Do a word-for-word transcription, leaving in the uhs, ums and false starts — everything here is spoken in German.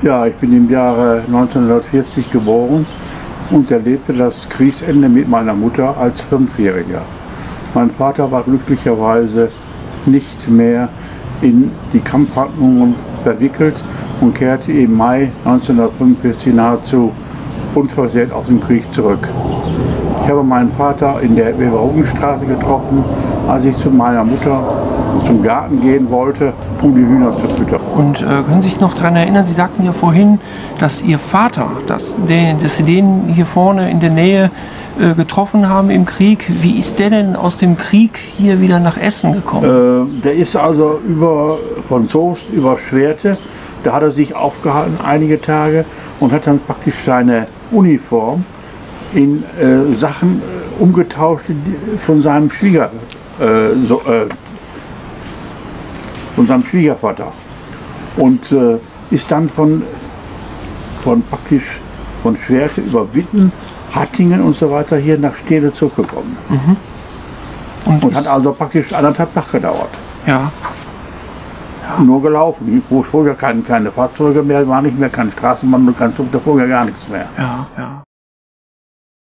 Ja, ich bin im Jahre neunzehnhundertvierzig geboren und erlebte das Kriegsende mit meiner Mutter als Fünfjähriger. Mein Vater war glücklicherweise nicht mehr in die Kampfhandlungen verwickelt und kehrte im Mai neunzehnhundertfünfundvierzig nahezu unversehrt aus dem Krieg zurück. Ich habe meinen Vater in der Weber-Hugen-Straße getroffen, als ich zu meiner Mutter zum Garten gehen wollte, um die Hühner zu füttern. Und äh, können Sie sich noch daran erinnern, Sie sagten ja vorhin, dass Ihr Vater, dass, den, dass Sie den hier vorne in der Nähe äh, getroffen haben im Krieg. Wie ist der denn aus dem Krieg hier wieder nach Essen gekommen? Äh, der ist also über, von Soest über Schwerte, da hat er sich aufgehalten einige Tage und hat dann praktisch seine Uniform in äh, Sachen äh, umgetauscht von seinem Schwieger, äh, so, äh, von seinem Schwiegervater und äh, ist dann von, von praktisch von Schwerte über Witten, Hattingen und so weiter hier nach Stede zurückgekommen. Mhm. Und, und hat also praktisch anderthalb Tage gedauert. Ja. Nur gelaufen, wo vorher keine, keine Fahrzeuge mehr, war nicht mehr, kein Straßenbahn und kein Zug, da vorher gar nichts mehr. Ja, ja.